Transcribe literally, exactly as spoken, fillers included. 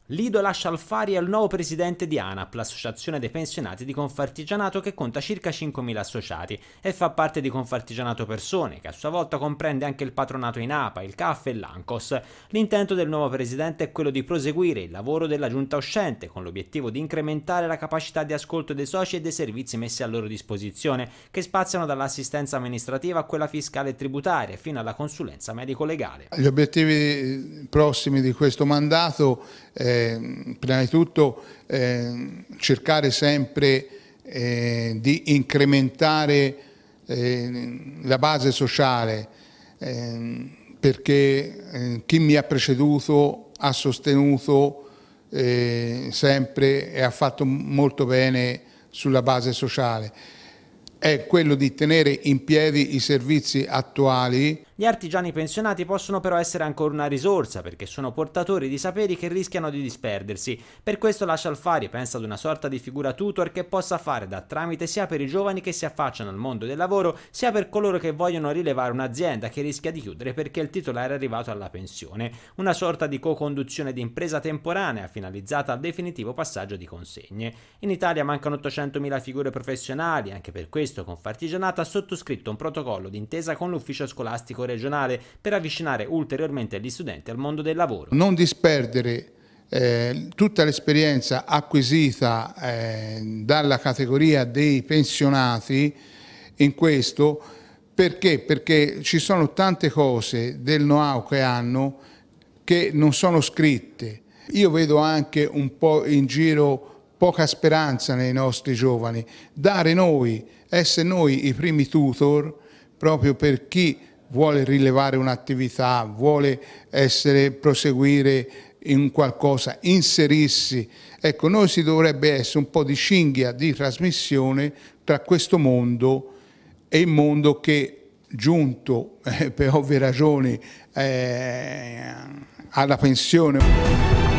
Lido lascia al Fari è il nuovo presidente di ANAP, l'associazione dei pensionati di Confartigianato che conta circa cinquemila associati e fa parte di Confartigianato Persone, che a sua volta comprende anche il patronato in APA, il C A F e l'ANCOS. L'intento del nuovo presidente è quello di proseguire il lavoro della giunta uscente, con l'obiettivo di incrementare la capacità di ascolto dei soci e dei servizi messi a loro disposizione, che spaziano dall'assistenza amministrativa a quella fiscale e tributaria, fino alla consulenza medico-legale. Gli obiettivi prossimi di questo mandato Eh, prima di tutto eh, cercare sempre eh, di incrementare eh, la base sociale eh, perché eh, chi mi ha preceduto ha sostenuto eh, sempre e ha fatto molto bene sulla base sociale. È quello di tenere in piedi i servizi attuali. Gli artigiani pensionati possono però essere ancora una risorsa perché sono portatori di saperi che rischiano di disperdersi. Per questo lascia al Fari pensa ad una sorta di figura tutor che possa fare da tramite sia per i giovani che si affacciano al mondo del lavoro, sia per coloro che vogliono rilevare un'azienda che rischia di chiudere perché il titolare è arrivato alla pensione. Una sorta di co-conduzione di impresa temporanea finalizzata al definitivo passaggio di consegne. In Italia mancano ottocentomila figure professionali, anche per questo Confartigianato ha sottoscritto un protocollo d'intesa con l'ufficio scolastico regionale per avvicinare ulteriormente gli studenti al mondo del lavoro. Non disperdere eh, tutta l'esperienza acquisita eh, dalla categoria dei pensionati in questo, perché? Perché ci sono tante cose del know-how che hanno che non sono scritte. Io vedo anche un po' in giro poca speranza nei nostri giovani. Dare noi, essere noi i primi tutor proprio per chi vuole rilevare un'attività, vuole essere, proseguire in qualcosa, inserirsi. Ecco, noi si dovrebbe essere un po' di cinghia di trasmissione tra questo mondo e il mondo che, giunto eh, per ovvie ragioni eh, alla pensione.